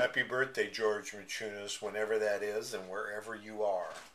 Happy birthday, George Maciunas, whenever that is and wherever you are.